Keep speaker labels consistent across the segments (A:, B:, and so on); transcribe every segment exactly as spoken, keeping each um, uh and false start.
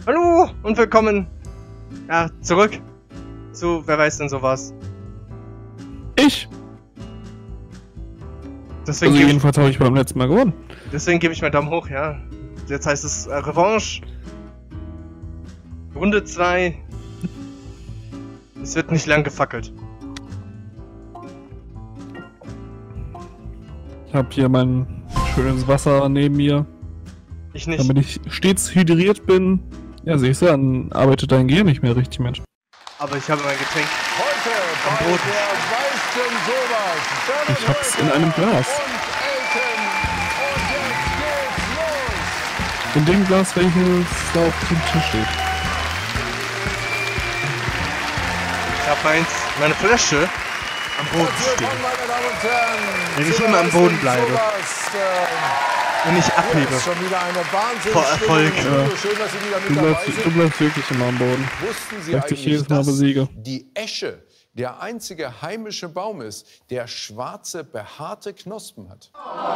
A: Hallo und willkommen ja, zurück zu wer weiß denn sowas.
B: Ich?
A: Deswegen
B: also
A: gebe
B: jedenfalls habe ich beim letzten Mal gewonnen.
A: Deswegen gebe ich meinen Daumen hoch, ja. Jetzt heißt es äh, Revanche. Runde zwei. Es wird nicht lang gefackelt.
B: Ich habe hier mein schönes Wasser neben mir.
A: Ich nicht.
B: Damit ich stets hydriert bin. Ja, siehst du, dann arbeitet dein Gehirn nicht mehr richtig, Mensch.
A: Aber ich habe mein Getränk.
C: Heute
A: am
C: bei
A: Boden.
C: der weißen sowas.
B: Ich hab's in einem Glas.
C: Und Elton. Und jetzt geht's los.
B: In dem Glas, welches da auf dem Tisch steht.
A: Ich habe meins, meine Flasche am Boden stehen.
C: Willkommen, meine Damen und Herren.
A: Wenn ich
C: zur
A: immer am Boden
C: weißen
A: bleibe.
C: Sowas, äh,
A: Und nicht
C: Hier
A: abhebe.
C: ist schon wieder eine
A: Vor Erfolg.
C: Wahnsinnsstimmung.
B: Ja.
C: Schön, dass Sie wieder mit
B: Du
C: dabei
B: bleibst,
C: sind.
B: du bleibst wirklich immer am Boden.
C: Wussten Sie
B: Weil ich dich
C: eigentlich,
B: jedes Mal
C: dass
B: besiege.
C: die Esche der einzige heimische Baum ist, der schwarze, behaarte Knospen hat?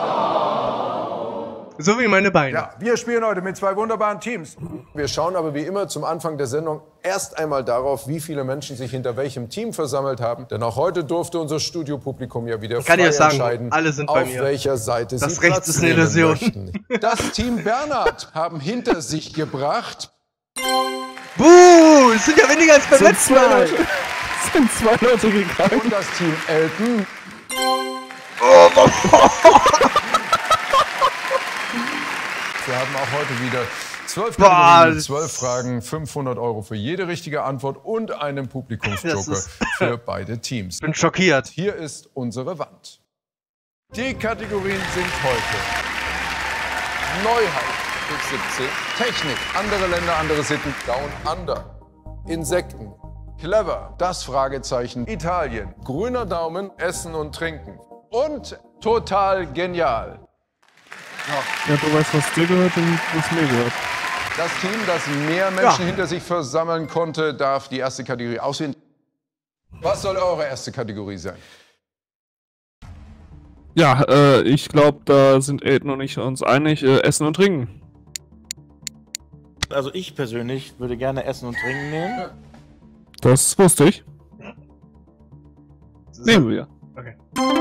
A: So wie meine Beine.
C: Ja, wir spielen heute mit zwei wunderbaren Teams. Wir schauen aber wie immer zum Anfang der Sendung erst einmal darauf, wie viele Menschen sich hinter welchem Team versammelt haben. Denn auch heute durfte unser Studiopublikum ja wieder
A: Ich kann
C: frei
A: dir sagen,
C: entscheiden,
A: alle sind bei
C: auf
A: mir.
C: welcher Seite
A: Das
C: sie
A: Recht
C: Platz
A: ist eine
C: nehmen
A: Illusion.
C: möchten. Das Team Bernhard haben hinter sich gebracht
A: Buh, es sind ja weniger als beim
B: Sind
A: letzten
B: zwei
A: Mal.
B: Leute, sind zwei Leute gegangen.
C: und das Team Elton. Wir haben auch heute wieder zwölf
A: Boah,
C: Kategorien,
A: das-
C: zwölf Fragen, fünfhundert Euro für jede richtige Antwort und einen
A: Das
C: Publikumsjoker
A: ist-
C: für beide Teams.
A: Ich bin schockiert.
C: Hier ist unsere Wand. Die Kategorien sind heute Neuheit, X siebzehn, Technik, andere Länder, andere Sitten, Down Under, Insekten, Clever, das Fragezeichen, Italien, grüner Daumen, Essen und Trinken und total genial.
B: Ja, du weißt, was dir gehört und was mir gehört.
C: Das Team, das mehr Menschen
A: Ja.
C: hinter sich versammeln konnte, darf die erste Kategorie auswählen. Was soll eure erste Kategorie sein?
B: Ja, äh, ich glaube, da sind Elton und ich uns einig. Äh, Essen und Trinken.
D: Also ich persönlich würde gerne Essen und Trinken nehmen.
B: Das wusste ich. Nehmen wir.
A: Okay.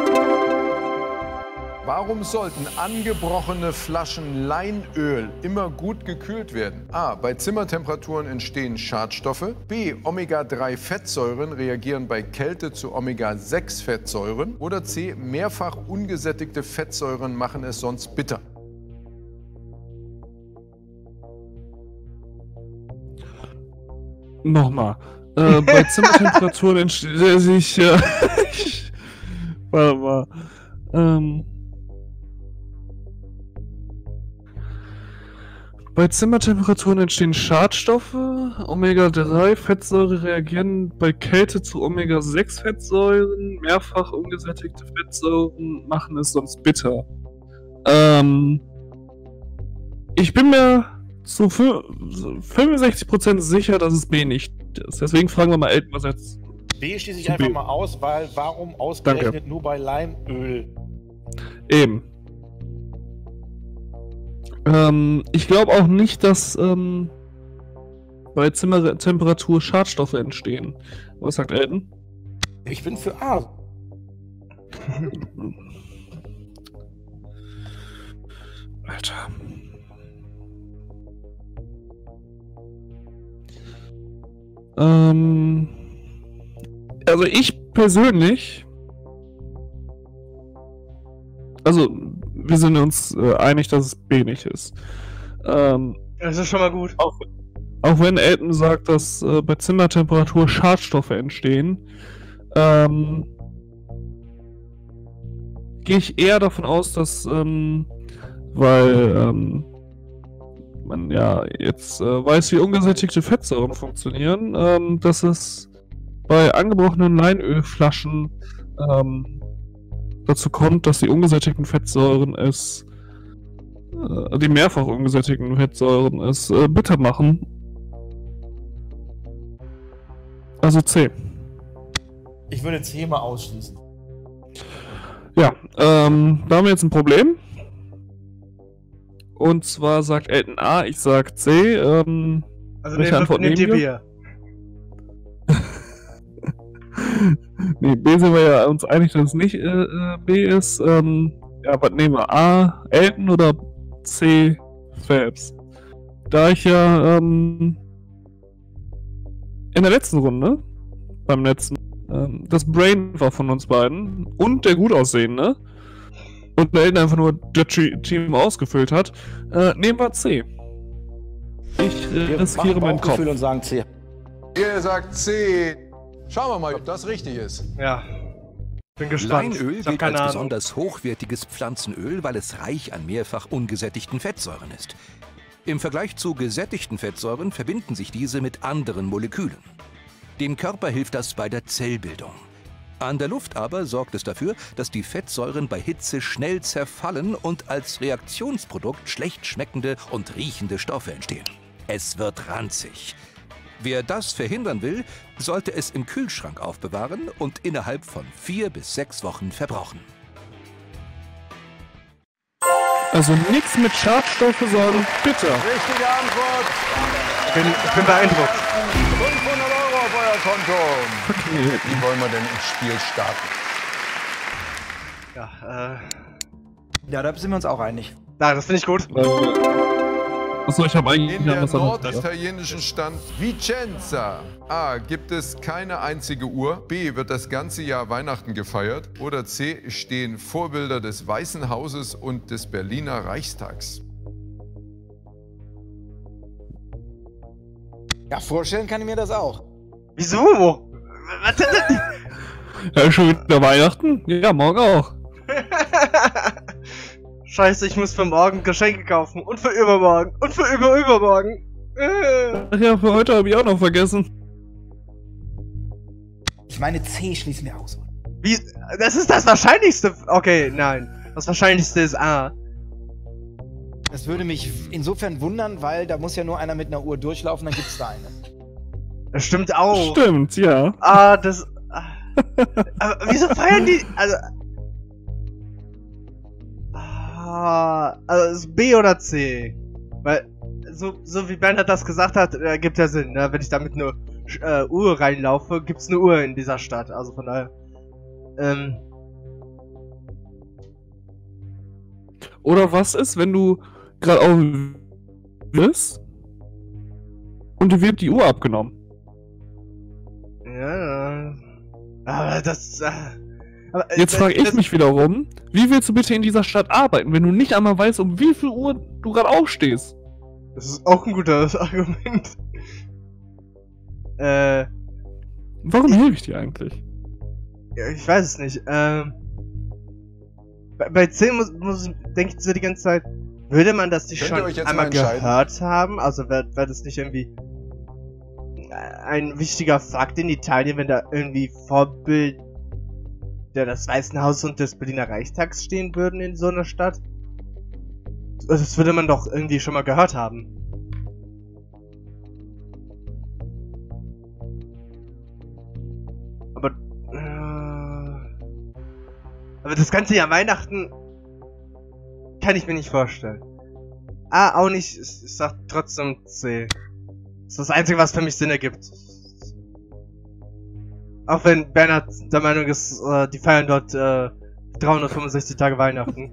C: Warum sollten angebrochene Flaschen Leinöl immer gut gekühlt werden? A. Bei Zimmertemperaturen entstehen Schadstoffe. B. Omega drei Fettsäuren reagieren bei Kälte zu Omega sechs Fettsäuren. Oder C. Mehrfach ungesättigte Fettsäuren machen es sonst bitter.
B: Nochmal. Äh, bei Zimmertemperaturen entsteht sich. Äh, ich, warte mal. Ähm, bei Zimmertemperaturen entstehen Schadstoffe. Omega drei Fettsäure reagieren bei Kälte zu Omega sechs Fettsäuren. Mehrfach ungesättigte Fettsäuren machen es sonst bitter. Ähm, ich bin mir zu fünfundsechzig Prozent sicher, dass es B nicht ist. Deswegen fragen wir mal Elton, was jetzt.
D: B schließe ich
B: Zu
D: einfach
B: B.
D: mal aus, weil warum ausgerechnet nur bei Leinöl?
B: Eben. Ähm, ich glaube auch nicht, dass ähm, bei Zimmertemperatur Schadstoffe entstehen. Was sagt Elton?
D: Ich bin für A.
B: Alter. Ähm, also ich persönlich, also wir sind uns äh, einig, dass es B nicht ist. Ähm,
A: Das ist schon mal gut.
B: auch, auch wenn Elton sagt, dass äh, bei Zimmertemperatur Schadstoffe entstehen, ähm, gehe ich eher davon aus, dass, ähm, weil ähm, man ja jetzt äh, weiß, wie ungesättigte Fettsäuren funktionieren, ähm, dass es bei angebrochenen Leinölflaschen ähm, dazu kommt, dass die ungesättigten Fettsäuren es, äh, die mehrfach ungesättigten Fettsäuren es äh, bitter machen. Also C.
D: Ich würde C mal ausschließen.
B: Ja, ähm, da haben wir jetzt ein Problem. Und zwar sagt Elton A, ich sag C. Ähm,
A: Also
B: Welche
A: nehm,
B: Antwort
A: nehmt
B: nehmen
A: ihr
B: wir?
A: Bier.
B: Nee, B sind wir ja uns einig, dass es nicht äh, B ist. Ähm, ja, was nehmen wir? A, Elton oder C, Phelps? Da ich ja ähm, in der letzten Runde, beim letzten, ähm, das Brain war von uns beiden und der gut aussehende und der Elton einfach nur das Team ausgefüllt hat, äh, nehmen wir C. Ich äh, riskiere meinen Kopf.
D: Und sagen C.
C: Ihr sagt C. Schauen wir mal, ob das richtig ist.
A: Ja. Bin gespannt.
E: Leinöl
A: Ich hab
E: gilt
A: keine
E: als
A: Ahnung.
E: besonders hochwertiges Pflanzenöl, weil es reich an mehrfach ungesättigten Fettsäuren ist. Im Vergleich zu gesättigten Fettsäuren verbinden sich diese mit anderen Molekülen. Dem Körper hilft das bei der Zellbildung. An der Luft aber sorgt es dafür, dass die Fettsäuren bei Hitze schnell zerfallen und als Reaktionsprodukt schlecht schmeckende und riechende Stoffe entstehen. Es wird ranzig. Wer das verhindern will, sollte es im Kühlschrank aufbewahren und innerhalb von vier bis sechs Wochen verbrauchen.
B: Also nichts mit Schadstoffe, sondern bitter.
C: Richtige Antwort.
A: Ich bin, ich bin beeindruckt.
C: fünfhundert Euro auf euer Konto.
B: Okay.
C: Wie wollen wir denn ins Spiel starten?
A: Ja, äh.
F: Ja, da sind wir uns auch einig.
A: Na, das finde ich gut.
B: Achso, ich habe eigentlich
C: In
B: ja,
C: der
B: was anderes.
C: norditalienischen Stadt Vicenza A. Gibt es keine einzige Uhr? B. Wird das ganze Jahr Weihnachten gefeiert? Oder C. Stehen Vorbilder des Weißen Hauses und des Berliner Reichstags?
F: Ja, vorstellen kann ich mir das auch.
A: Wieso? Was denn?
B: Ja, schon wieder Weihnachten? Ja, morgen auch.
A: Scheiße, ich muss für morgen Geschenke kaufen. Und für übermorgen. Und für überübermorgen. Äh.
B: Ach ja, für heute habe ich auch noch vergessen.
F: Ich meine, C schließen wir aus.
A: Wie? Das ist das Wahrscheinlichste. Okay, nein. Das Wahrscheinlichste ist A.
F: Das würde mich insofern wundern, weil da muss ja nur einer mit einer Uhr durchlaufen, dann gibt's da eine.
A: Das stimmt auch.
B: Stimmt, ja.
A: Ah, das. Ah. Aber wieso feiern die. Also. Ah, also ist B oder C? Weil, so, so wie Bernhard das gesagt hat, äh, gibt ja Sinn, ne? Wenn ich da mit einer äh, Uhr reinlaufe, gibt's eine Uhr in dieser Stadt. Also von daher. Ähm.
B: Oder was ist, wenn du gerade auf bist und dir wird die Uhr abgenommen?
A: Ja. Aber das. Äh, aber, äh,
B: Jetzt
A: das,
B: frage ich
A: das,
B: mich wiederum, wie willst du bitte in dieser Stadt arbeiten, wenn du nicht einmal weißt, um wie viel Uhr du gerade aufstehst?
A: Das ist auch ein gutes Argument. Äh.
B: Warum helfe ich dir eigentlich?
A: Ja, ich weiß es nicht. Ähm. Bei, bei C muss, muss denke ich so die ganze Zeit, würde man das nicht
C: Könnt ihr
A: schon
C: euch jetzt
A: einmal
C: mal entscheiden?
A: gehört haben? Also wäre wär das nicht irgendwie ein wichtiger Fakt in Italien, wenn da irgendwie Vorbild der des Weißen Hauses und des Berliner Reichstags stehen würden in so einer Stadt? Das würde man doch irgendwie schon mal gehört haben. Aber äh, aber das ganze Jahr Weihnachten kann ich mir nicht vorstellen. Ah, auch nicht. Ich, ich sag trotzdem C. Das ist das Einzige, was für mich Sinn ergibt. Auch wenn Bernhard der Meinung ist, äh, die feiern dort äh, dreihundertfünfundsechzig Tage Weihnachten.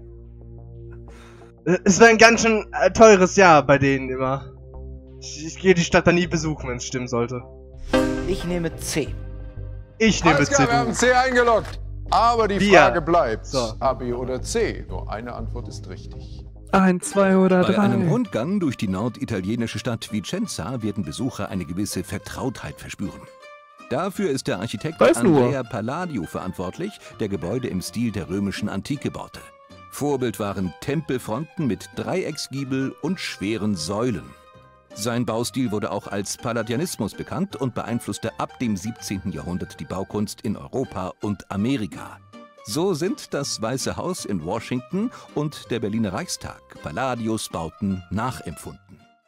A: Es wäre ein ganz schön äh, teures Jahr bei denen immer. Ich, ich gehe die Stadt da nie besuchen, wenn es stimmen sollte.
F: Ich nehme C.
A: Ich nehme
C: Alles klar,
A: C.
C: wir haben C eingeloggt. Aber die
A: Bier.
C: Frage bleibt,
A: So.
C: A, B oder C. Nur eine Antwort ist richtig.
B: Ein, zwei oder
E: Bei
B: drei.
E: einem Rundgang durch die norditalienische Stadt Vicenza werden Besucher eine gewisse Vertrautheit verspüren. Dafür ist der Architekt
B: Weiß nur.
E: Andrea Palladio verantwortlich, der Gebäude im Stil der römischen Antike baute. Vorbild waren Tempelfronten mit Dreiecksgiebel und schweren Säulen. Sein Baustil wurde auch als Palladianismus bekannt und beeinflusste ab dem siebzehnten Jahrhundert die Baukunst in Europa und Amerika. So sind das Weiße Haus in Washington und der Berliner Reichstag Palladios Bauten nachempfunden.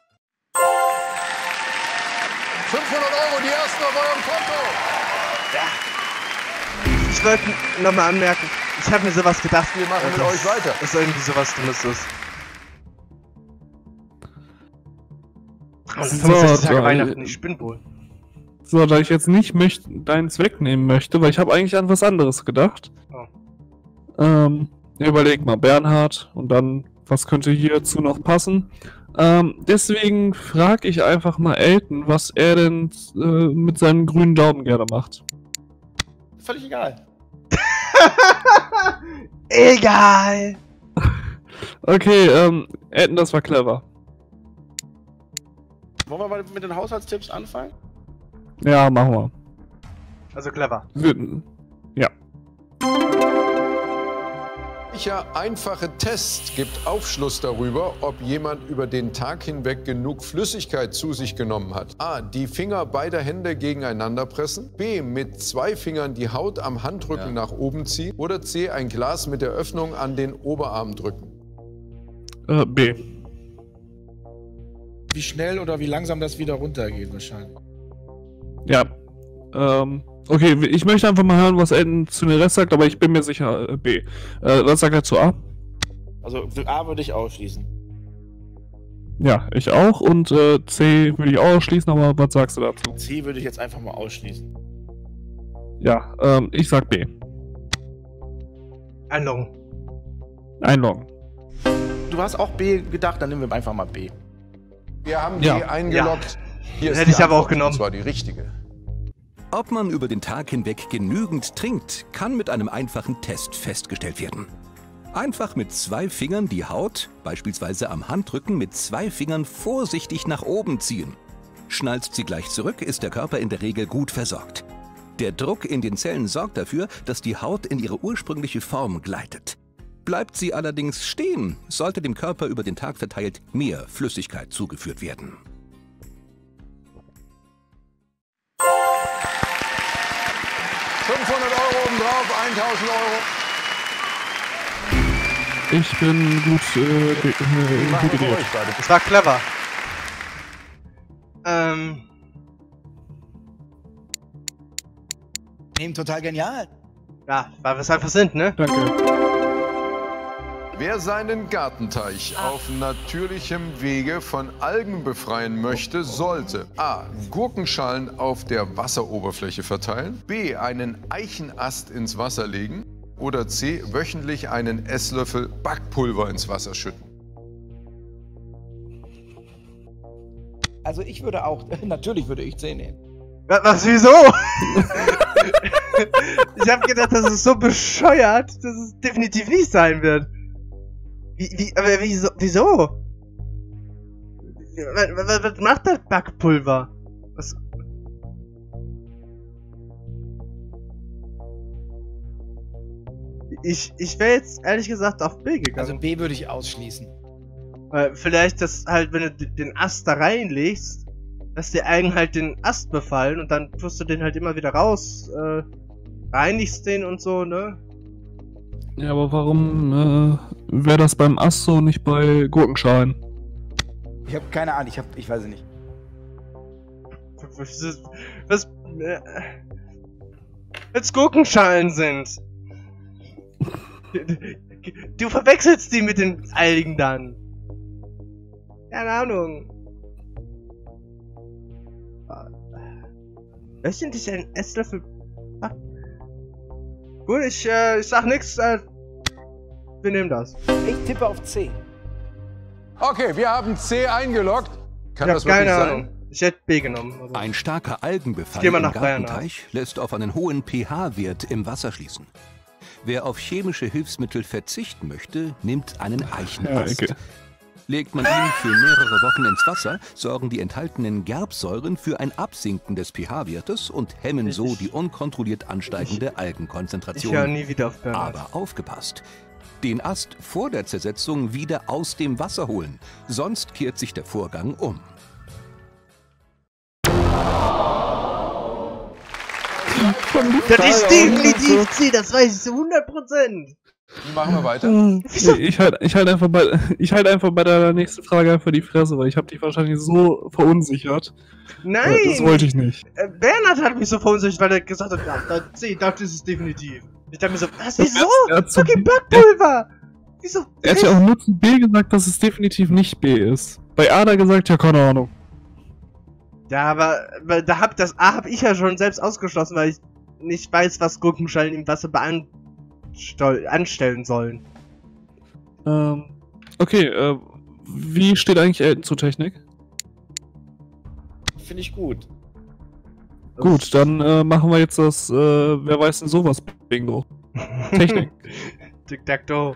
C: fünfhundert Euro, die ersten auf eurem Konto.
A: Ich wollte nochmal anmerken, ich habe mir sowas gedacht.
C: Wir machen mit
A: dass-
C: euch weiter.
A: Dass irgendwie sowas Dummes ist. fünfundsechzig Tage
B: da-
A: Weihnachten, ich bin wohl.
B: So, da ich jetzt nicht möcht, deins wegnehmen möchte, weil ich habe eigentlich an was anderes gedacht.
A: Oh.
B: Ähm, überleg mal, Bernhard und dann, was könnte hierzu noch passen? Ähm, deswegen frage ich einfach mal Elton, was er denn äh, mit seinem grünen Daumen gerne macht.
D: Völlig egal.
A: Egal!
B: Okay, ähm, Elton, das war clever.
D: Wollen wir mal mit den Haushaltstipps anfangen?
B: Ja, machen wir.
A: Also clever.
B: Wir- Ja.
C: Welcher einfache Test gibt Aufschluss darüber, ob jemand über den Tag hinweg genug Flüssigkeit zu sich genommen hat? A. Die Finger beider Hände gegeneinander pressen. B. Mit zwei Fingern die Haut am Handrücken
F: Ja.
C: nach oben ziehen. Oder C. Ein Glas mit der Öffnung an den Oberarm drücken.
B: Äh, B.
D: Wie schnell oder wie langsam das wieder runtergeht wahrscheinlich.
B: Ja. Ähm, okay, ich möchte einfach mal hören, was Elton zu den Rest sagt, aber ich bin mir sicher, äh, B. Äh, was sagt er zu A?
D: Also A würde ich ausschließen.
B: Ja, ich auch. Und äh, C würde ich auch ausschließen, aber was sagst du dazu?
D: C würde ich jetzt einfach mal ausschließen.
B: Ja, ähm, ich sag B.
A: Einloggen.
B: Einloggen.
D: Du hast auch B gedacht, dann nehmen wir einfach mal B.
C: Wir haben
B: Ja.
C: die eingeloggt. Hier ist
A: Hätte
C: die
A: ich aber auch
C: Antwort,
A: genommen.
C: und zwar die richtige.
E: Ob man über den Tag hinweg genügend trinkt, kann mit einem einfachen Test festgestellt werden. Einfach mit zwei Fingern die Haut, beispielsweise am Handrücken, mit zwei Fingern vorsichtig nach oben ziehen. Schnalzt sie gleich zurück, ist der Körper in der Regel gut versorgt. Der Druck in den Zellen sorgt dafür, dass die Haut in ihre ursprüngliche Form gleitet. Bleibt sie allerdings stehen, sollte dem Körper über den Tag verteilt mehr Flüssigkeit zugeführt werden.
C: fünfhundert Euro obendrauf, eintausend Euro.
B: Ich bin gut, äh, ge- äh,
C: Machen
B: gut
C: wir für
B: gewählt.
C: euch beide.
A: Das war clever. Ähm.
F: Nehmen total genial.
A: Ja, weil wir es einfach sind, ne?
B: Danke.
C: Wer seinen Gartenteich auf natürlichem Wege von Algen befreien möchte, sollte A. Gurkenschalen auf der Wasseroberfläche verteilen, B. einen Eichenast ins Wasser legen oder C. wöchentlich einen Esslöffel Backpulver ins Wasser schütten.
F: Also ich würde auch, natürlich würde ich C nehmen.
A: Was, was wieso? Ich hab gedacht, das ist so bescheuert, dass es definitiv nicht sein wird. Wie, wie, aber wieso? Wieso? Was, was, was macht das Backpulver? Was? Ich, ich wäre jetzt ehrlich gesagt auf B gegangen.
F: Also B würde ich ausschließen.
A: Weil vielleicht, das halt, wenn du d- den Ast da reinlegst, dass die Algen halt den Ast befallen und dann tust du den halt immer wieder raus, äh, reinigst den und so, ne?
B: Ja, aber warum äh, wäre das beim Ast so, nicht bei Gurkenschalen?
F: Ich habe keine Ahnung, ich, hab, ich weiß es nicht.
A: Was, was äh, als Gurkenschalen sind. Du verwechselst die mit den Algen dann. Keine Ahnung. Wöchentlich ein Esslöffel. Ah. Gut, ich, äh, ich sag nix. Äh, wir nehmen das.
F: Ich tippe auf C.
C: Okay, wir haben C eingeloggt. Kann
A: Ich
C: das
A: hab keine
C: wirklich
A: Ahnung.
C: sein?
A: Ich hätte B genommen. Also.
E: Ein starker Algenbefall
A: Ich geh mal
E: im
A: nach Bayern
E: Gartenteich lässt auf einen hohen pH-Wert im Wasser schließen. Wer auf chemische Hilfsmittel verzichten möchte, nimmt einen Eichenast.
B: Ja, okay.
E: Legt man ihn für mehrere Wochen ins Wasser, sorgen die enthaltenen Gerbsäuren für ein Absinken des pH-Wertes und hemmen so die unkontrolliert ansteigende
A: Ich höre
E: Algenkonzentration.
A: nie wieder auf Bernhard.
E: Aber aufgepasst! Den Ast vor der Zersetzung wieder aus dem Wasser holen, sonst kehrt sich der Vorgang um.
A: Das ist definitiv C, das weiß ich zu hundert Prozent.
C: Wie machen wir weiter?
A: Wieso?
B: Ich halte ich halt einfach bei ich halt einfach bei der nächsten Frage einfach die Fresse, weil ich habe dich wahrscheinlich so verunsichert.
A: Nein!
B: Äh, Das wollte ich nicht.
A: Äh, Bernhard hat mich so verunsichert, weil er gesagt hat, ja, da, C, das ist es definitiv. Ich dachte mir so, was, wieso?
B: Er hat zu-
A: Fucking Backpulver! Wieso?
B: Er hat ja auch nur zu B gesagt, dass es definitiv nicht B ist. Bei A hat er gesagt, ja, keine Ahnung.
A: Ja, aber, aber da hab das A hab ich ja schon selbst ausgeschlossen, weil ich nicht weiß, was Gurkenschalen im Wasser anstellen sollen.
B: Ähm, okay, äh, wie steht eigentlich Elton zur Technik?
D: Finde ich gut.
B: Gut, dann äh, machen wir jetzt das, äh, wer weiß denn sowas, Bingo. Technik.
A: Tic-Tac-Toe.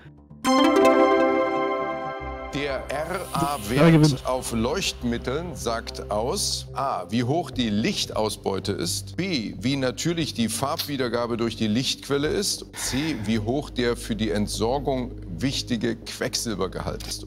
C: Der R A-Wert
B: Ja, gewinnt.
C: auf Leuchtmitteln sagt aus: A, wie hoch die Lichtausbeute ist, B, wie natürlich die Farbwiedergabe durch die Lichtquelle ist, C, wie hoch der für die Entsorgung wichtige Quecksilbergehalt ist.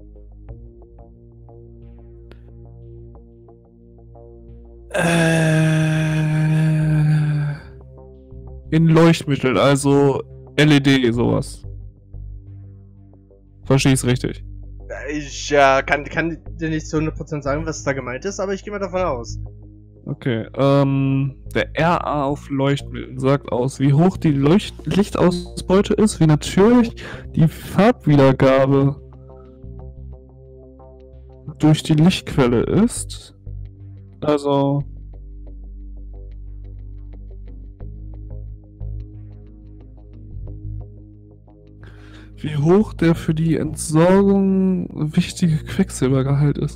B: Äh, in Leuchtmitteln, also L E D, sowas. Verstehe ich's richtig?
A: Ich ja, kann, kann dir nicht zu hundert Prozent sagen, was da gemeint ist, aber ich gehe mal davon aus.
B: Okay, ähm, der R A auf Leuchtmitteln sagt aus, wie hoch die Leucht Lichtausbeute ist, wie natürlich die Farbwiedergabe durch die Lichtquelle ist. Also... Wie hoch der für die Entsorgung wichtige Quecksilbergehalt ist.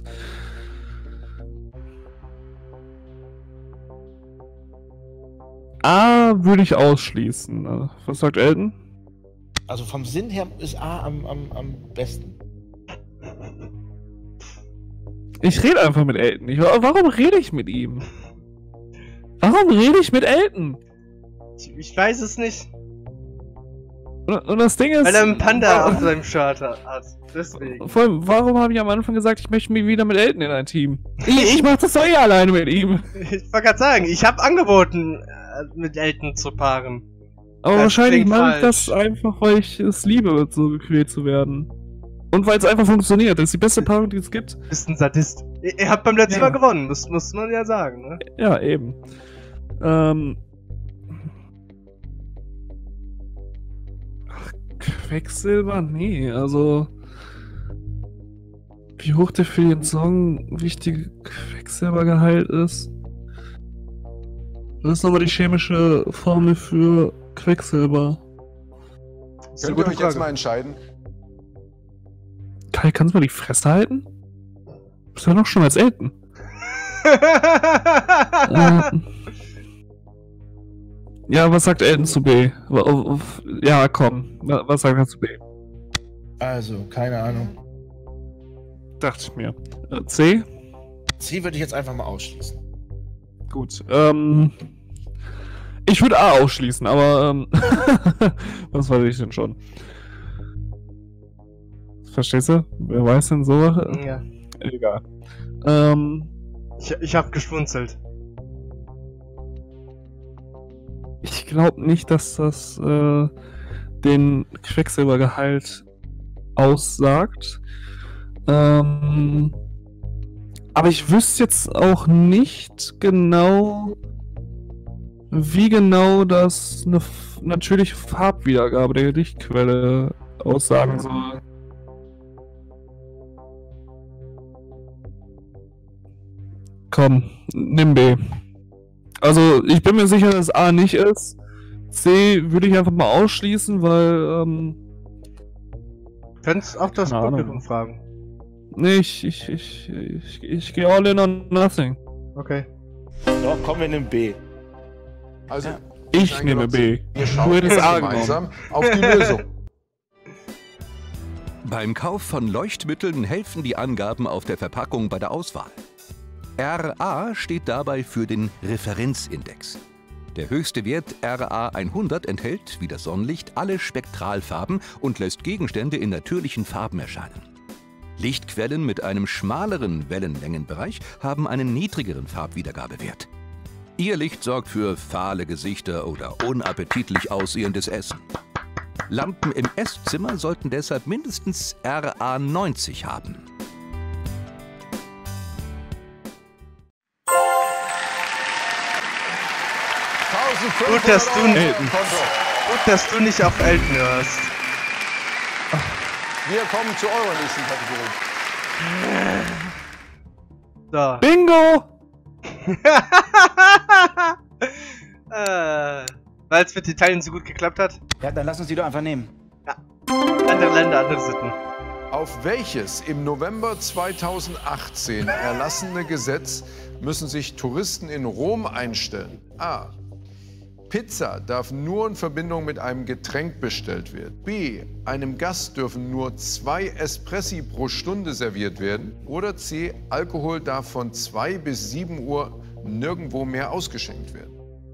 B: A würde ich ausschließen. Was sagt Elton?
D: Also vom Sinn her ist A am, am, am besten.
B: Ich rede einfach mit Elton. Ich, warum rede ich mit ihm? Warum rede ich mit Elton?
A: Ich, ich weiß es nicht.
B: Und, und das Ding ist...
A: Weil er einen Panda auf seinem Shirt hat. Deswegen.
B: Vor allem, warum habe ich am Anfang gesagt, ich möchte mich wieder mit Elton in ein Team? Ich, ich mach das doch eh alleine mit ihm.
A: Ich wollte gerade sagen, ich habe angeboten, mit Elton zu paaren.
B: Aber
A: das
B: wahrscheinlich mache ich
A: falsch.
B: das einfach, weil ich es liebe, so gequält zu werden. Und weil es einfach funktioniert. Das ist die beste Paarung, die es gibt.
A: Bist ein Sadist. Ihr, ihr habt beim letzten
B: Ja.
A: Mal gewonnen, muss, muss man ja sagen, ne?
B: Ja, eben. Ähm... Ach, Quecksilber? Nee, also... Wie hoch der für die Entsorgung wichtige Quecksilbergehalt ist. Das ist nochmal die chemische Formel für Quecksilber.
A: Das ist eine
C: Könnt ihr
A: gute
C: euch jetzt
A: Frage.
C: mal entscheiden?
B: Kai, kannst du mal die Fresse halten? Du bist ja noch schon als Elton. äh, ja, was sagt Elton zu B? Ja, komm. Was sagt er zu B?
D: Also, keine Ahnung.
B: Dachte ich mir. Äh, C?
D: C würde ich jetzt einfach mal ausschließen.
B: Gut. Ähm... Ich würde A ausschließen, aber ähm, was weiß ich denn schon? Verstehst du? Wer weiß denn so?
A: Ja.
B: Egal. Ähm,
A: Ich, ich hab geschwunzelt.
B: ich glaube nicht, dass das äh, den Quecksilbergehalt aussagt. Ähm, aber ich wüsste jetzt auch nicht genau, wie genau das eine f- natürliche Farbwiedergabe der Lichtquelle aussagen soll. Komm, nimm B. Also, ich bin mir sicher, dass A nicht ist. C würde ich einfach mal ausschließen, weil, ähm...
A: Könntest auch das
B: Keine Ahnung.
A: Publikum fragen.
B: Nee, ich, ich, ich, ich, ich gehe all in on nothing.
A: Okay.
D: Doch, kommen wir in den B.
C: Also,
D: Ja.
B: Ich nehme B.
C: wir
B: Du
C: schauen
B: hättest
C: jetzt
B: A
C: gemeinsam auf die Lösung.
E: Beim Kauf von Leuchtmitteln helfen die Angaben auf der Verpackung bei der Auswahl. R A steht dabei für den Referenzindex. Der höchste Wert R A hundert enthält, wie das Sonnenlicht, alle Spektralfarben und lässt Gegenstände in natürlichen Farben erscheinen. Lichtquellen mit einem schmaleren Wellenlängenbereich haben einen niedrigeren Farbwiedergabewert. Ihr Licht sorgt für fahle Gesichter oder unappetitlich aussehendes Essen. Lampen im Esszimmer sollten deshalb mindestens R A neunzig haben.
A: Gut, dass du-
C: Euro auf
B: Elton.
C: dem Konto.
A: Gut, dass du nicht auf Elton hörst.
C: Wir kommen zu eurer nächsten Kategorie.
A: So.
B: Bingo!
A: äh, weil es mit Italien so gut geklappt hat.
F: Ja, dann lass uns die doch einfach nehmen.
A: Ja. Andere Länder, andere Sitten.
C: Auf welches im November zweitausendachtzehn erlassene Gesetz müssen sich Touristen in Rom einstellen? A. Pizza darf nur in Verbindung mit einem Getränk bestellt werden. B. Einem Gast dürfen nur zwei Espressi pro Stunde serviert werden. Oder C. Alkohol darf von zwei bis sieben Uhr nirgendwo mehr ausgeschenkt werden.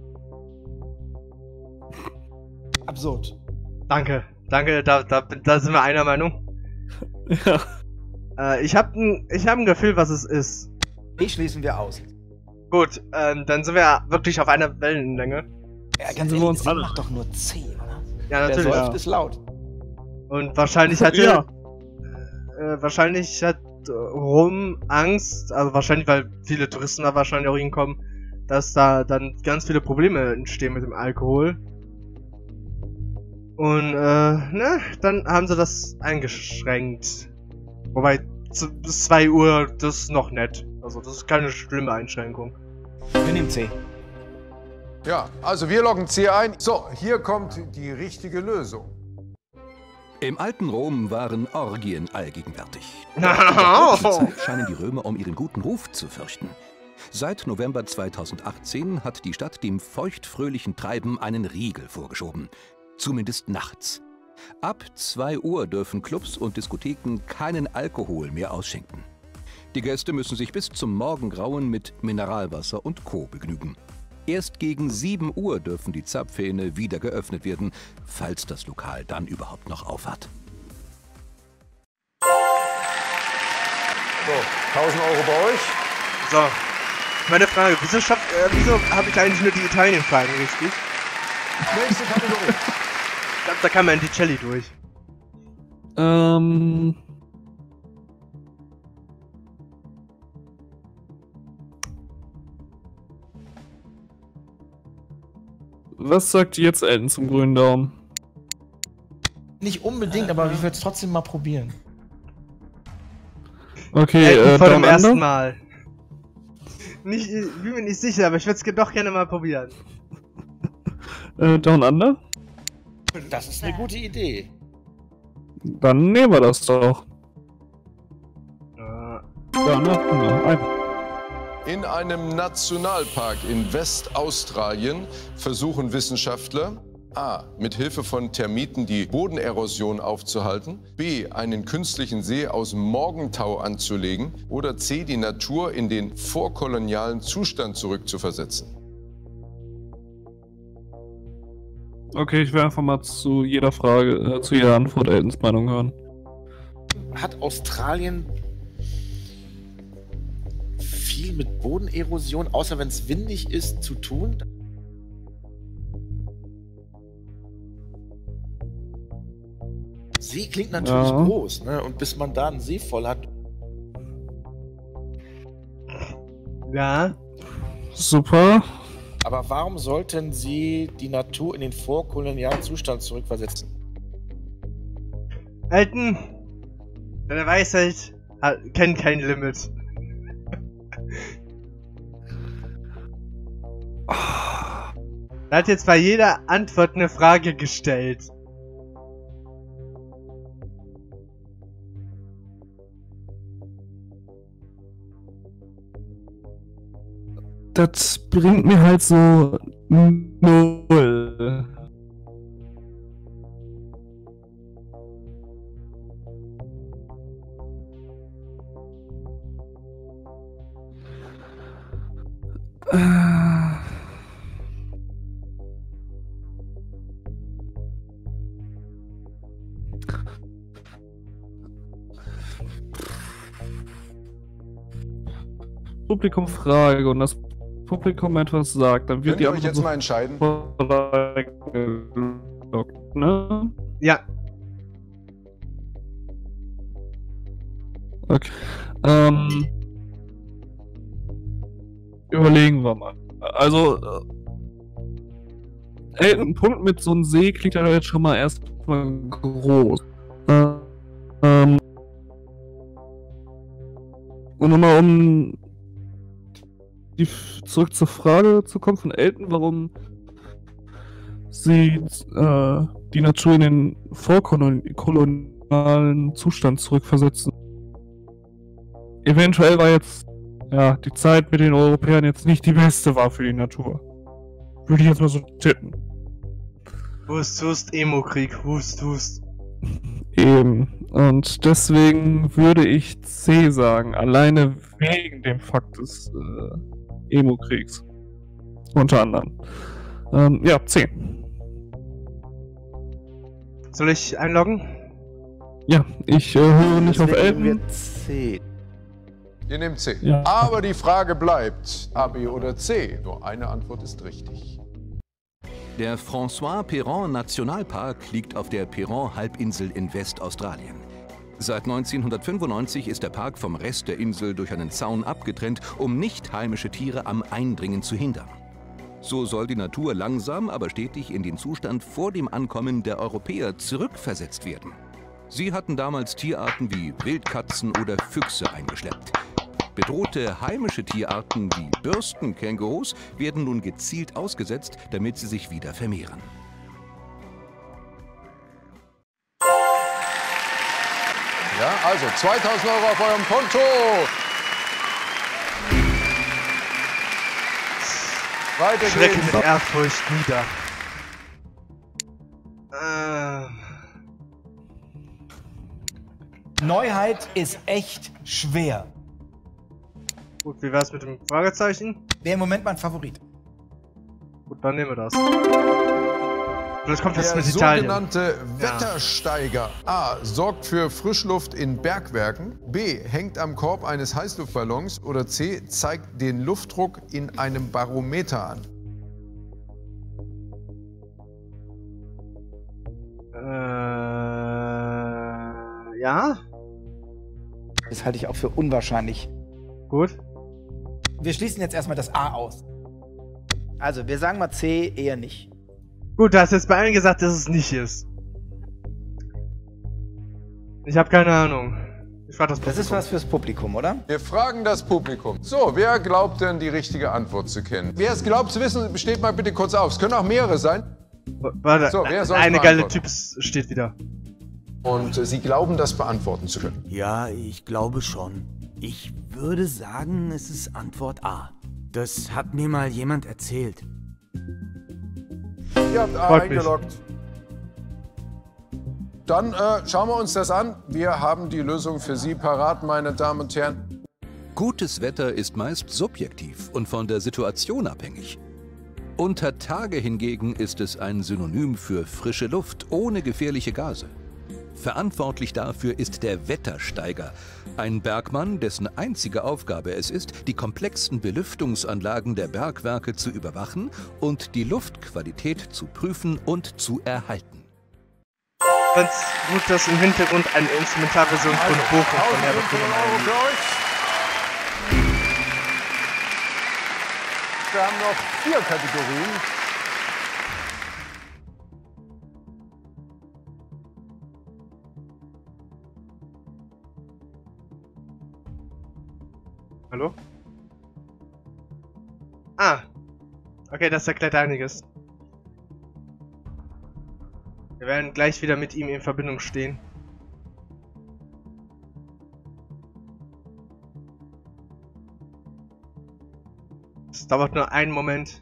F: Absurd.
A: Danke, danke, da, da, da sind wir einer Meinung.
B: Ja.
A: Äh, ich habe ein, ich hab ein Gefühl, was es ist.
F: B schließen wir aus.
A: Gut, ähm, dann sind wir ja wirklich auf einer Wellenlänge.
F: Ja, ganz
B: Sind wir
F: ehrlich,
B: uns
F: sie
B: alle.
F: macht doch nur C, oder?
A: Ja,
F: Wer
A: natürlich.
F: säuft,
B: ja.
F: ist laut.
A: Und wahrscheinlich hatte,
B: Ja.
A: äh, wahrscheinlich hat äh, Rom Angst, also wahrscheinlich, weil viele Touristen da wahrscheinlich auch hinkommen, dass da dann ganz viele Probleme entstehen mit dem Alkohol. Und, äh, ne, dann haben sie das eingeschränkt. Wobei, zu, bis zwei Uhr, das ist noch nett. Also, das ist keine schlimme Einschränkung.
F: Wir nehmen C.
C: Ja, also wir loggen C ein. So, hier kommt die richtige Lösung.
E: Im alten Rom waren Orgien allgegenwärtig. Doch in dieser Zeit scheinen die Römer um ihren guten Ruf zu fürchten. Seit November zweitausendachtzehn hat die Stadt dem feuchtfröhlichen Treiben einen Riegel vorgeschoben. Zumindest nachts. Ab zwei Uhr dürfen Clubs und Diskotheken keinen Alkohol mehr ausschenken. Die Gäste müssen sich bis zum Morgengrauen mit Mineralwasser und Co. begnügen. Erst gegen sieben Uhr dürfen die Zapfhähne wieder geöffnet werden, falls das Lokal dann überhaupt noch aufhat.
C: So, tausend Euro bei euch.
A: So. Meine Frage, wieso schafft, äh, wieso habe ich eigentlich nur die Italien-Fragen richtig?
C: Nächste Kategorie.
A: Ich glaube, da kann man die Celli durch.
B: Ähm. Was sagt jetzt Elton zum grünen Daumen?
D: Nicht unbedingt, aber ich würde es trotzdem mal probieren.
B: Okay,
A: Elton
B: äh,
A: vor dem
B: Down
A: ersten
B: Under?
A: Mal. Nicht, ich bin mir nicht sicher, aber ich würde es doch gerne mal probieren.
B: Äh, Down Under?
D: Das ist eine gute Idee.
B: Dann nehmen wir das doch.
A: Äh,
B: Down Under. Ein.
C: In einem Nationalpark in Westaustralien versuchen Wissenschaftler A. mit Hilfe von Termiten die Bodenerosion aufzuhalten, B. einen künstlichen See aus Morgentau anzulegen oder C. die Natur in den vorkolonialen Zustand zurückzuversetzen.
B: Okay, ich werde einfach mal zu jeder Frage, äh, zu jeder Antwort Eltons Meinung hören.
D: Hat Australien viel mit Bodenerosion, außer wenn es windig ist, zu tun? See klingt natürlich
B: Ja.
D: groß, ne? Und bis man da einen See voll hat.
A: ja.
B: Super.
D: Aber warum sollten sie die Natur in den vorkolonialen Zustand zurückversetzen?
A: Elton, deine Weisheit hat, kennt kein Limit. Er hat jetzt bei jeder Antwort eine Frage gestellt.
B: Das bringt mir halt so null. Äh. Publikum Frage und das Publikum etwas sagt, dann wird
C: Könnt
B: die
C: ihr euch
B: Antwort
C: jetzt mal entscheiden?
B: sofort eingeloggt, ne?
A: Ja.
B: Okay. Ähm, überlegen wir mal. Also, äh, ey, ein Punkt mit so einem See klingt ja jetzt schon mal erstmal groß. Äh, ähm, und nochmal um die, zurück zur Frage zu kommen von Elton, warum sie äh, die Natur in den vorkolonialen Zustand zurückversetzen. Eventuell war jetzt ja die Zeit mit den Europäern jetzt nicht die beste war für die Natur. Würde ich jetzt mal so tippen.
A: Wust, wust, Emo-Krieg, wust, wust.
B: Eben. Und deswegen würde ich C sagen, alleine wegen dem Fakt des äh, Emo-Kriegs. Unter anderem. Ähm, ja, C.
A: Soll ich einloggen?
B: Ja, ich äh, höre nicht auf
G: Deswegen nehmen
B: Elton.
G: wir C.
C: Ihr nehmt C.
B: Ja.
C: Aber die Frage bleibt, A, B oder C. Nur eine Antwort ist richtig.
E: Der François-Perron-Nationalpark liegt auf der Perron-Halbinsel in Westaustralien. Seit neunzehnhundertfünfundneunzig ist der Park vom Rest der Insel durch einen Zaun abgetrennt, um nicht heimische Tiere am Eindringen zu hindern. So soll die Natur langsam, aber stetig in den Zustand vor dem Ankommen der Europäer zurückversetzt werden. Sie hatten damals Tierarten wie Wildkatzen oder Füchse eingeschleppt. Bedrohte heimische Tierarten wie Bürstenkängurus werden nun gezielt ausgesetzt, damit sie sich wieder vermehren.
C: Ja, also zweitausend Euro auf eurem Konto. Weiter
A: Schrecke
C: geht's.
A: mit Ehrfurcht nieder. Äh,
F: Neuheit ist echt schwer.
A: gut, wie wär's mit dem Fragezeichen?
F: Wäre im Moment mein Favorit.
A: Gut, dann nehmen wir das. Vielleicht kommt das
C: Der
A: mit Italien.
C: sogenannte Wettersteiger A sorgt für Frischluft in Bergwerken, B hängt am Korb eines Heißluftballons oder C zeigt den Luftdruck in einem Barometer an.
A: Äh, ja?
F: Das halte ich auch für unwahrscheinlich.
A: Gut.
F: Wir schließen jetzt erstmal das A aus. Also, wir sagen mal C eher nicht.
A: Gut, du hast jetzt bei allen gesagt, dass es nicht ist. Ich habe keine Ahnung. Ich frage das
F: Das ist was fürs Publikum, oder?
C: Wir fragen das Publikum. So, wer glaubt denn die richtige Antwort zu kennen? Wer es glaubt zu wissen, steht mal bitte kurz auf. Es können auch mehrere sein.
A: Warte,
C: So, wer soll
A: eine
C: es
A: geile
C: beantworten?
A: Typ steht wieder.
C: Und äh, Sie glauben, das beantworten zu können.
G: Ja, ich glaube schon. Ich würde sagen, es ist Antwort A. Das hat mir mal jemand erzählt.
C: Ihr habt A
A: Freut mich.
C: eingeloggt. Dann äh, schauen wir uns das an. Wir haben die Lösung für Sie parat, meine Damen und Herren.
E: Gutes Wetter ist meist subjektiv und von der Situation abhängig. Unter Tage hingegen ist es ein Synonym für frische Luft ohne gefährliche Gase. Verantwortlich dafür ist der Wettersteiger, ein Bergmann, dessen einzige Aufgabe es ist, die komplexen Belüftungsanlagen der Bergwerke zu überwachen und die Luftqualität zu prüfen und zu erhalten.
A: Ganz gut, dass im Hintergrund eine Instrumentalversion von Bochum von Herbert
C: fünfhundert Euro
A: Grönemeyer
C: für euch. Wir haben noch vier Kategorien.
A: Hallo? Ah. Okay, das erklärt einiges. Wir werden gleich wieder mit ihm in Verbindung stehen. Es dauert nur einen Moment.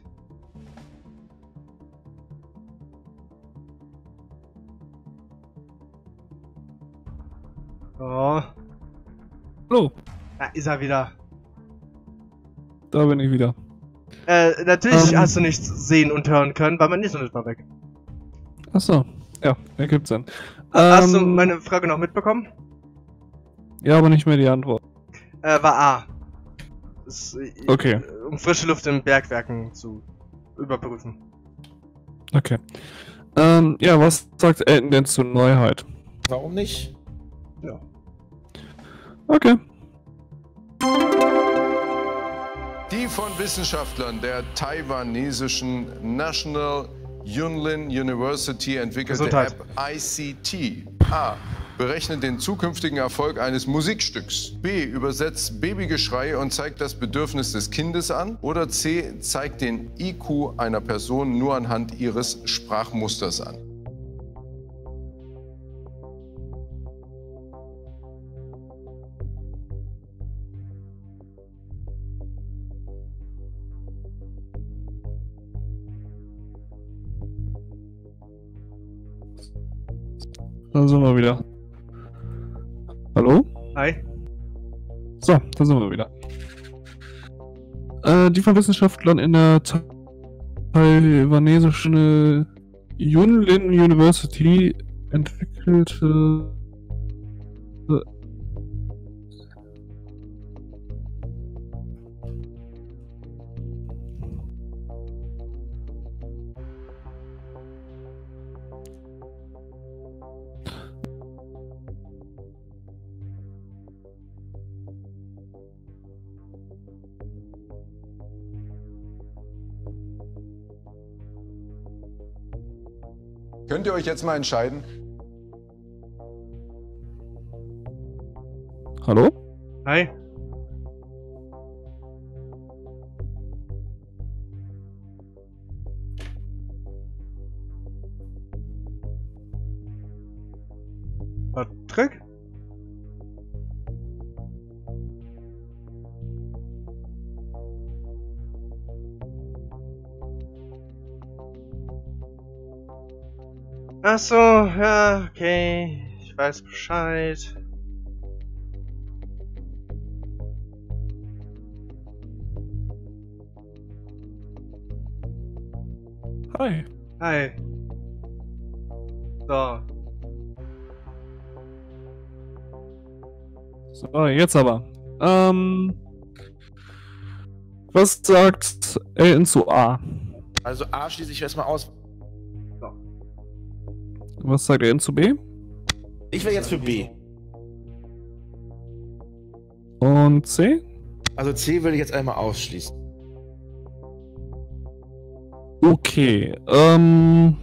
A: Oh,
B: Hallo,
A: da ist er wieder.
B: da bin ich wieder.
A: Äh, natürlich
B: Ähm.
A: hast du nichts sehen und hören können, weil man ist noch nicht mal weg.
B: Achso, ja, ergibt Sinn.
A: Hast du
B: Ähm,
A: meine Frage noch mitbekommen?
B: Ja, aber nicht mehr die Antwort.
A: Äh, war A. Das, äh,
B: Okay.
A: Um frische Luft in Bergwerken zu überprüfen.
B: Okay. Ähm, ja, was sagt Elton denn zur Neuheit?
D: Warum nicht?
A: Ja.
B: Okay.
C: Die von Wissenschaftlern der taiwanesischen National Yunlin University entwickelte
A: Gesundheit.
C: App I C T A berechnet den zukünftigen Erfolg eines Musikstücks. B. Übersetzt Babygeschrei und zeigt das Bedürfnis des Kindes an. Oder C. Zeigt den I Q einer Person nur anhand ihres Sprachmusters an.
B: Da sind wir wieder. Hallo?
A: Hi.
B: So, da sind wir wieder. Äh, die von Wissenschaftlern in der taiwanesischen Yunlin University entwickelte
C: Könnt ihr euch jetzt mal entscheiden?
B: Hallo?
A: Hi. Patrick? Ach so, ja, okay. Ich weiß Bescheid.
B: Hi.
A: Hi. So.
B: So, jetzt aber. Ähm. Was sagt Elton zu A?
D: Also A schließe ich erstmal aus.
B: Was sagt Elton zu B?
D: Ich wäre jetzt für B.
B: Und C?
D: Also C will ich jetzt einmal ausschließen.
B: Okay, ähm.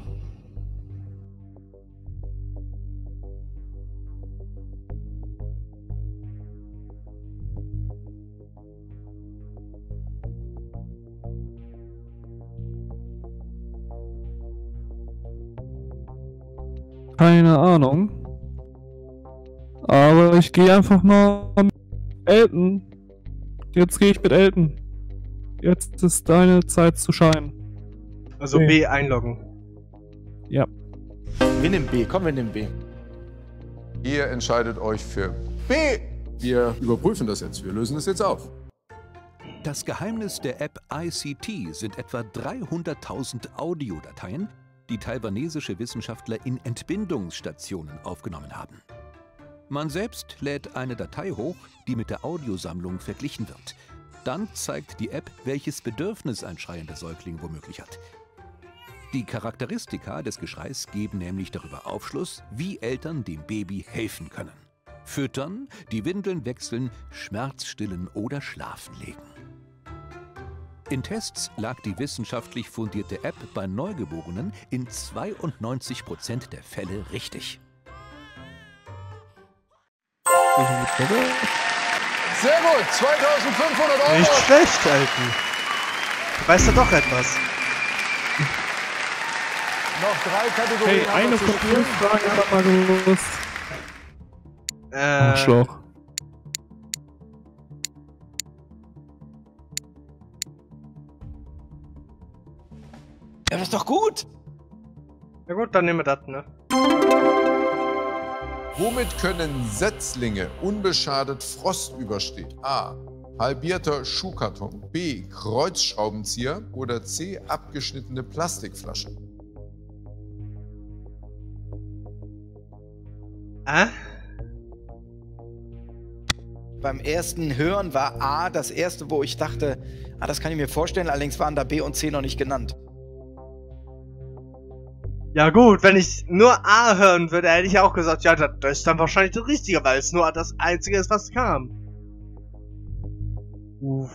B: Keine Ahnung. Aber ich gehe einfach mal mit Elton. Jetzt gehe ich mit Elton. Jetzt ist deine Zeit zu scheinen.
A: Also
B: B.
A: B einloggen.
B: Ja.
D: Wir nehmen B, komm, wir nehmen B.
C: Ihr entscheidet euch für B. Wir überprüfen das jetzt. Wir lösen es jetzt auf.
E: Das Geheimnis der App I C T sind etwa dreihunderttausend Audiodateien, die taiwanesische Wissenschaftler in Entbindungsstationen aufgenommen haben. Man selbst lädt eine Datei hoch, die mit der Audiosammlung verglichen wird. Dann zeigt die App, welches Bedürfnis ein schreiender Säugling womöglich hat. Die Charakteristika des Geschreis geben nämlich darüber Aufschluss, wie Eltern dem Baby helfen können. Füttern, die Windeln wechseln, Schmerz stillen oder schlafen legen. In Tests lag die wissenschaftlich fundierte App bei Neugeborenen in zweiundneunzig Prozent der Fälle richtig.
C: Sehr gut, zweitausendfünfhundert Euro.
A: Nicht schlecht, Alten. Du weißt ja doch etwas.
C: Noch drei Kategorien.
B: Hey,
C: haben wir
B: eine
C: zu
B: von
C: spielen.
B: fünf Fragen hat mal gewusst.
A: Äh,
B: Arschloch.
D: Ja, das ist doch gut.
A: na gut, dann nehmen wir das, ne?
C: Womit können Setzlinge unbeschadet Frost überstehen? A. Halbierter Schuhkarton. B. Kreuzschraubenzieher. Oder C. Abgeschnittene Plastikflaschen.
A: Äh?
F: Beim ersten Hören war A das erste, wo ich dachte, ah, das kann ich mir vorstellen, allerdings waren da B und C noch nicht genannt.
A: Ja gut, wenn ich nur A hören würde, hätte ich auch gesagt, ja, das, das ist dann wahrscheinlich das Richtige, weil es nur das Einzige ist, was kam. Uff.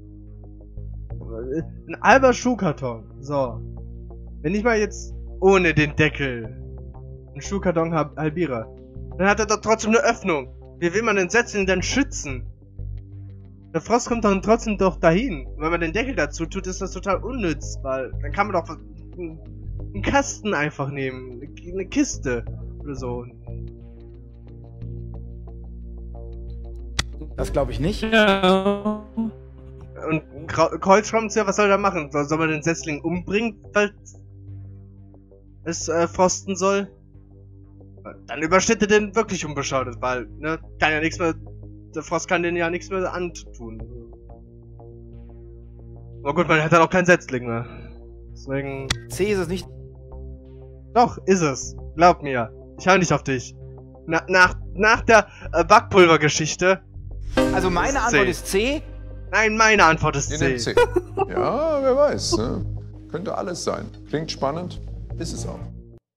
A: Ein halber Schuhkarton. So. Wenn ich mal jetzt ohne den Deckel einen Schuhkarton hab, halbiere, Dann hat er doch trotzdem eine Öffnung. Wie will man den Setzling denn schützen? Der Frost kommt dann trotzdem doch dahin. Und wenn man den Deckel dazu tut, ist das total unnütz, weil dann kann man doch einen, einen Kasten einfach nehmen. Eine Kiste oder so.
F: Das glaube ich nicht.
B: Ja.
A: Und Kreuzschraubenzieher, was soll er machen? Soll, soll man den Setzling umbringen, weil es äh, frosten soll? Dann übersteht er den wirklich unbeschadet, weil, ne, kann ja nichts mehr, der Frost kann den ja nichts mehr antun. Aber gut, man hat dann auch keinen Setzling mehr. Deswegen...
F: C ist es nicht.
A: Doch, ist es. Glaub mir. Ich höre nicht auf dich. Na, nach, nach der äh, Backpulver-Geschichte...
F: Also meine Antwort ist C.
A: Nein, meine Antwort ist
C: Ihr
A: C.
C: nehmt C. Ja, wer weiß. Ne? Könnte alles sein. Klingt spannend. Ist es auch.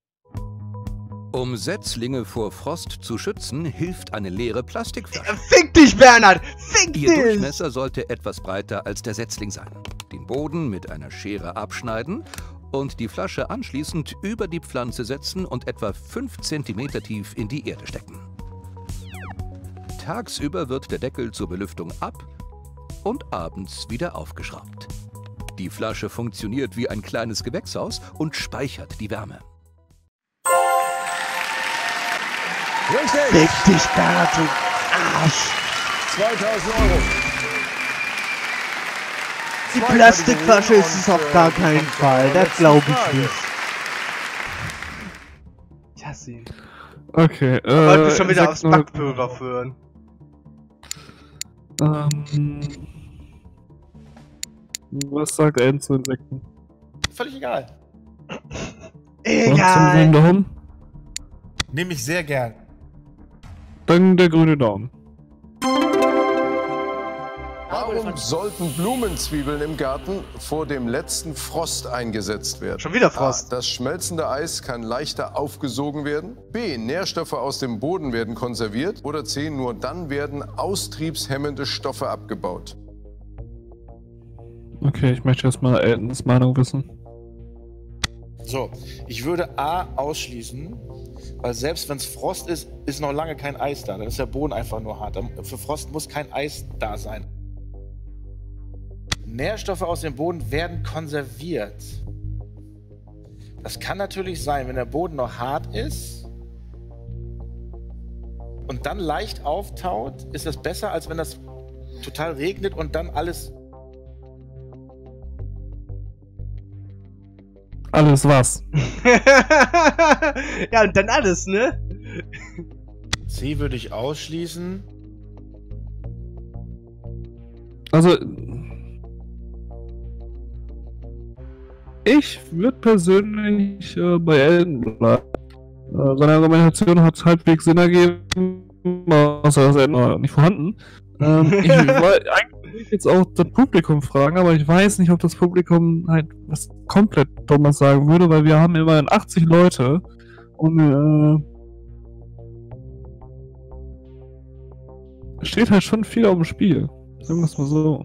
E: Um Setzlinge vor Frost zu schützen, hilft eine leere Plastikflasche.
A: Fick dich, Bernhard! Fick
E: Ihr
A: dich!
E: Durchmesser sollte etwas breiter als der Setzling sein. Den Boden mit einer Schere abschneiden und die Flasche anschließend über die Pflanze setzen und etwa fünf Zentimeter tief in die Erde stecken. Tagsüber wird der Deckel zur Belüftung ab und abends wieder aufgeschraubt. Die Flasche funktioniert wie ein kleines Gewächshaus und speichert die Wärme.
C: Richtig!
A: Fick dich, Bernhard, du Arsch!
C: zweitausend Euro.
A: Die Plastikflasche ist es auf gar keinen Fall, das glaube ich nicht. Ich hasse ihn.
B: Okay, äh...
A: Wollte mich schon wieder
B: Insekten-
A: aufs Backpulver führen.
B: Ähm... Was sagt Ellen zu Insekten?
D: Völlig egal.
B: Und zum grünen
A: Egal!
B: Daumen?
D: Nehme ich sehr gern.
B: Dann der grüne Daumen.
C: Warum sollten Blumenzwiebeln im Garten vor dem letzten Frost eingesetzt werden?
A: Schon wieder Frost.
C: A. Das schmelzende Eis kann leichter aufgesogen werden. B. Nährstoffe aus dem Boden werden konserviert. Oder C. Nur dann werden austriebshemmende Stoffe abgebaut.
B: Okay, ich möchte erstmal Eltons Meinung wissen.
D: So, ich würde A ausschließen, weil selbst wenn es Frost ist, ist noch lange kein Eis da. Dann ist der Boden einfach nur hart. Für Frost muss kein Eis da sein. Nährstoffe aus dem Boden werden konserviert. Das kann natürlich sein, wenn der Boden noch hart ist und dann leicht auftaut, ist das besser, als wenn das total regnet und dann alles...
B: Alles was?
A: Ja, und dann alles, ne?
D: C würde ich ausschließen.
B: Also... Ich würde persönlich äh, bei Elton bleiben. Äh, seine Argumentation hat halbwegs Sinn ergeben, außer dass er noch nicht vorhanden. Ähm, ich wollte eigentlich jetzt auch das Publikum fragen, aber ich weiß nicht, ob das Publikum halt was komplett Dummes sagen würde, weil wir haben immerhin achtzig Leute und äh, es steht halt schon viel auf dem Spiel. Sagen wir es mal so.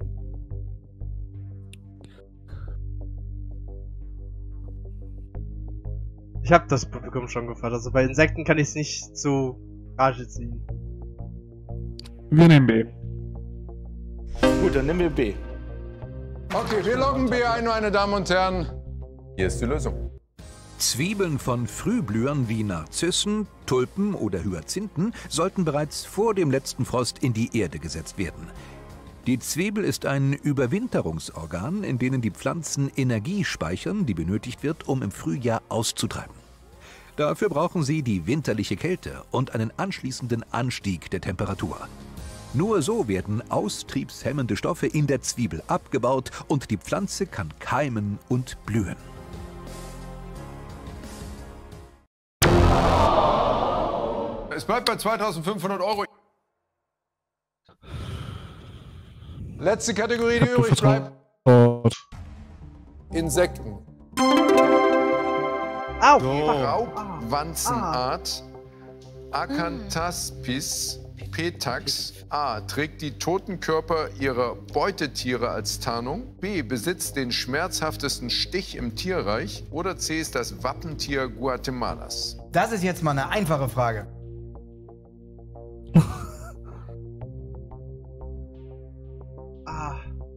A: Ich habe das Publikum schon gefragt, also bei Insekten kann ich es nicht zu Rage ziehen.
B: Wir nehmen B.
D: Gut, dann nehmen wir B.
C: Okay, wir loggen B ein, meine Damen und Herren. Hier ist die Lösung.
E: Zwiebeln von Frühblühern wie Narzissen, Tulpen oder Hyazinthen sollten bereits vor dem letzten Frost in die Erde gesetzt werden. Die Zwiebel ist ein Überwinterungsorgan, in denen die Pflanzen Energie speichern, die benötigt wird, um im Frühjahr auszutreiben. Dafür brauchen sie die winterliche Kälte und einen anschließenden Anstieg der Temperatur. Nur so werden austriebshemmende Stoffe in der Zwiebel abgebaut und die Pflanze kann keimen und blühen.
C: Es bleibt bei zweitausendfünfhundert Euro. Letzte Kategorie, die übrig bleibt. Insekten.
A: Au!
C: Raubwanzenart Acanthaspis petax. A. Trägt die toten Körper ihrer Beutetiere als Tarnung. B. Besitzt den schmerzhaftesten Stich im Tierreich. Oder C. Ist das Wappentier Guatemalas.
F: Das ist jetzt mal eine einfache Frage.
A: ah.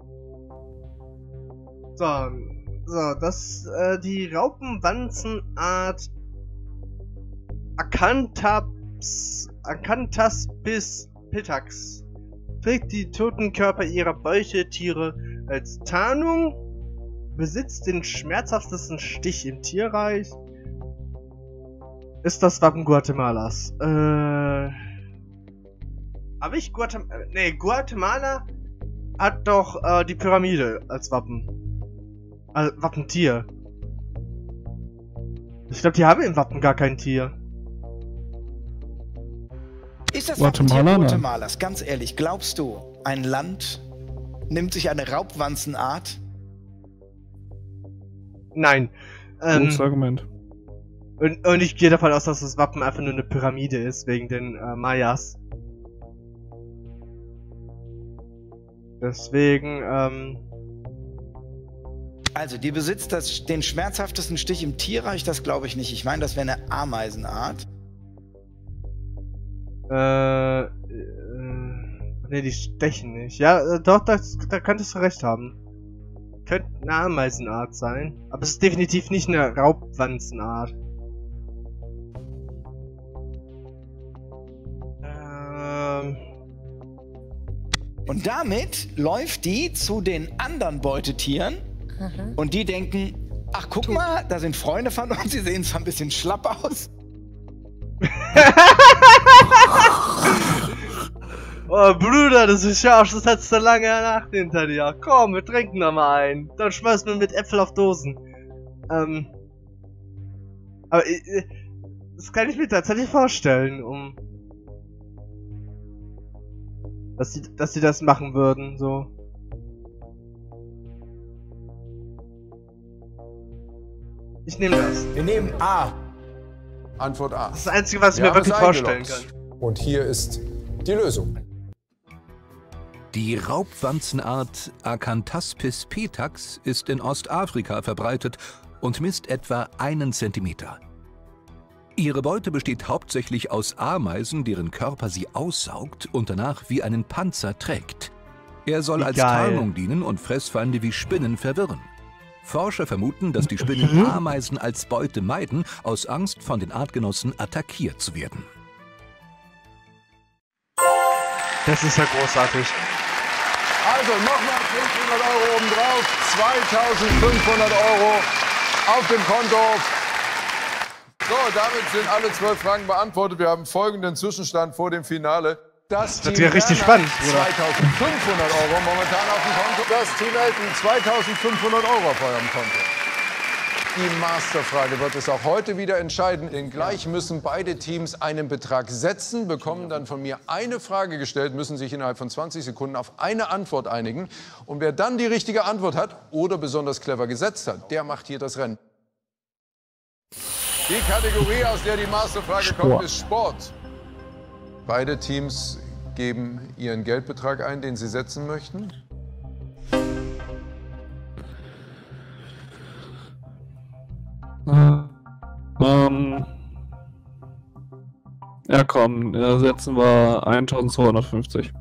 A: So, so, das, äh, die Raupenwanzenart Acanthaps, Acanthaspis pitax trägt die toten Körper ihrer Beutetiere als Tarnung, besitzt den schmerzhaftesten Stich im Tierreich, ist das Wappen Guatemalas. Äh... Hab ich Guatemala... Nee, Guatemala hat doch äh, die Pyramide als Wappen. Als Wappentier. Ich glaube, die haben im Wappen gar kein Tier.
F: Ist das
B: Guatemala,
F: Wappentier
B: nein.
F: Guatemalas, ganz ehrlich, glaubst du, ein Land nimmt sich eine Raubwanzenart?
A: Nein. Ähm,
B: Gutes Argument.
A: und, und ich gehe davon aus, dass das Wappen einfach nur eine Pyramide ist, wegen den äh, Mayas. Deswegen, ähm...
F: Also, die besitzt das, den schmerzhaftesten Stich im Tierreich, das glaube ich nicht. Ich meine, das wäre eine Ameisenart.
A: Äh, äh, ne, die stechen nicht. Ja, äh, doch, das, da könntest du recht haben. Könnte eine Ameisenart sein. Aber es ist definitiv nicht eine Raubwanzenart. Ähm...
F: Und damit läuft die zu den anderen Beutetieren und die denken, ach guck mal, da sind Freunde von uns, die sehen zwar ein bisschen schlapp aus.
A: Oh Bruder, das ist ja auch schon letzte lange Nacht hinter dir. Komm, wir trinken noch mal einen. Dann schmeißen wir mit Äpfel auf Dosen. Ähm... Aber äh, das kann ich mir tatsächlich vorstellen, um... Dass sie, dass sie das machen würden, so. Ich nehme das.
F: Wir nehmen A.
C: Antwort A.
A: Das ist das Einzige, was ich
C: Wir
A: mir
C: haben es
A: wirklich vorstellen kann.
C: eingeloggt. Und hier ist die Lösung.
E: Die Raubwanzenart Acanthaspis pitax ist in Ostafrika verbreitet und misst etwa einen Zentimeter. Ihre Beute besteht hauptsächlich aus Ameisen, deren Körper sie aussaugt und danach wie einen Panzer trägt. Er soll
A: Wie
E: als
A: geil.
E: Tarnung dienen und Fressfeinde wie Spinnen verwirren. Forscher vermuten, dass die Spinnen Ameisen als Beute meiden, aus Angst, von den Artgenossen attackiert zu werden.
A: Das ist ja großartig.
C: Also nochmal fünfhundert Euro obendrauf, zweitausendfünfhundert Euro auf dem Konto. So, damit sind alle zwölf Fragen beantwortet. Wir haben folgenden Zwischenstand vor dem Finale. Das
A: wird
C: Team
A: ja richtig
C: Bernhard,
A: spannend, Bruder.
C: zweitausendfünfhundert Euro momentan auf dem Konto. Das Team Elton, zweitausendfünfhundert Euro auf eurem Konto. Die Masterfrage wird es auch heute wieder entscheiden, denn gleich müssen beide Teams einen Betrag setzen, bekommen dann von mir eine Frage gestellt, müssen sich innerhalb von zwanzig Sekunden auf eine Antwort einigen. Und wer dann die richtige Antwort hat oder besonders clever gesetzt hat, der macht hier das Rennen. Die Kategorie, aus der die Masterfrage kommt, ist Sport. Beide Teams geben ihren Geldbetrag ein, den sie setzen möchten.
B: Ähm. Ja, komm, ja, setzen wir eintausendzweihundertfünfzig.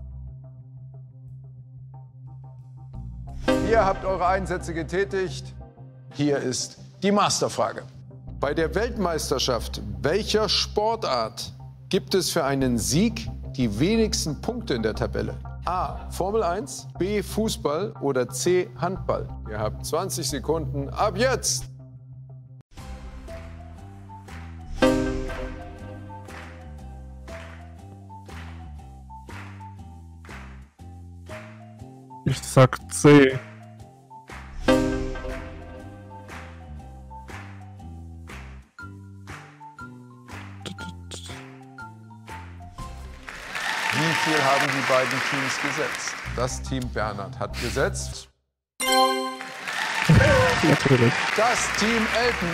C: Ihr habt eure Einsätze getätigt. Hier ist die Masterfrage. Bei der Weltmeisterschaft welcher Sportart gibt es für einen Sieg die wenigsten Punkte in der Tabelle? A. Formel eins, B. Fußball oder C. Handball? Ihr habt zwanzig Sekunden ab jetzt.
B: Ich sag C.
C: Wie viel haben die beiden Teams gesetzt? Das Team Bernhard hat gesetzt.
B: Natürlich.
C: Das Team Elton.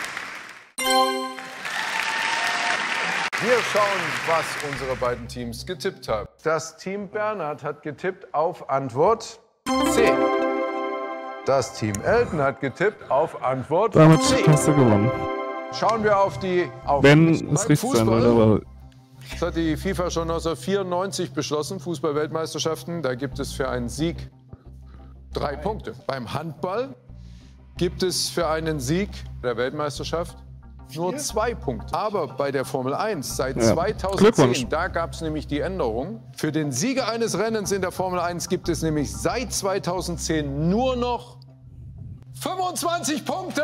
C: Wir schauen, was unsere beiden Teams getippt haben. Das Team Bernhard hat getippt auf Antwort C. Das Team Elton hat getippt auf Antwort
B: Damit
C: C.
B: hast du gewonnen.
C: Schauen wir auf die
B: Wenn
C: Auflösung.
B: es
C: Beim
B: richtig sein
C: Fußball
B: würde, aber
C: Das hat die FIFA schon neunzehnhundertvierundneunzig beschlossen, Fußball-Weltmeisterschaften. Da gibt es für einen Sieg drei Punkte. Beim Handball gibt es für einen Sieg der Weltmeisterschaft nur zwei Punkte. Aber bei der Formel eins seit
B: Ja.
C: zweitausendzehn, da gab es nämlich die Änderung. Für den Sieger eines Rennens in der Formel eins gibt es nämlich seit zweitausendzehn nur noch fünfundzwanzig Punkte.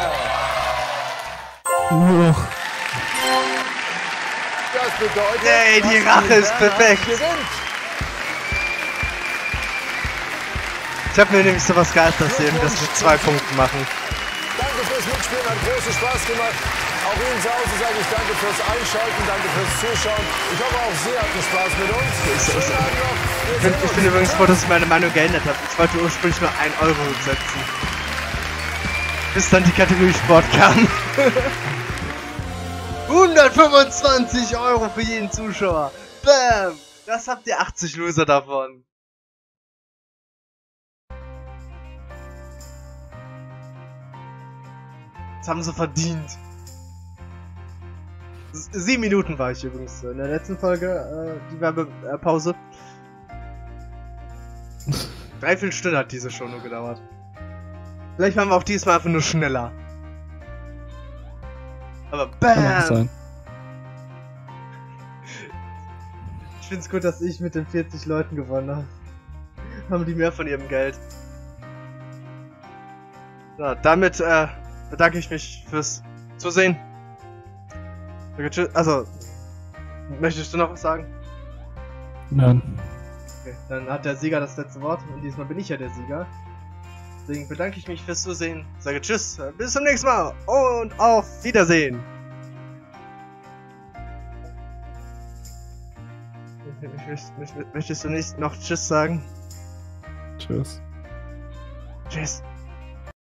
B: Nur noch.
C: Das bedeutet,
A: Yay, die
C: dass
A: Rache ist
C: Werner
A: perfekt.
C: gewinnt.
A: Ich hab mir nämlich sowas geil passiert, dass wir zwei Punkte machen.
C: Danke fürs Mitspielen, hat großen Spaß gemacht. Auch Ihnen zu Hause sage ich danke fürs Einschalten, danke fürs Zuschauen. Ich hoffe, auch Sie hatten Spaß mit uns. Schönen Abend noch. Wir
A: Ich
C: sehen
A: bin, ich
C: uns.
A: bin übrigens froh, dass ich meine Meinung geändert habe. Ich wollte ursprünglich nur ein Euro setzen. Bis dann die Kategorie Sport kam. hundertfünfundzwanzig Euro für jeden Zuschauer. Bam! Das habt ihr achtzig Loser davon. Das haben sie verdient. S- Sieben Minuten war ich übrigens in der letzten Folge, äh, die Werbepause. Dreiviertel Stunde hat diese Show nur gedauert. Vielleicht waren wir auch diesmal einfach nur schneller. Aber
B: Kann auch
A: BAM!
B: sein.
A: Ich find's gut, dass ich mit den vierzig Leuten gewonnen habe. Haben die mehr von ihrem Geld. So, damit äh, bedanke ich mich fürs Zusehen. Okay, tschüss. Also, möchtest du noch was sagen?
B: Nein.
A: Okay, dann hat der Sieger das letzte Wort und diesmal bin ich ja der Sieger. Deswegen bedanke ich mich fürs Zusehen. Sage tschüss, bis zum nächsten Mal und auf Wiedersehen. Möchtest du nicht noch tschüss sagen?
B: Tschüss.
A: Tschüss.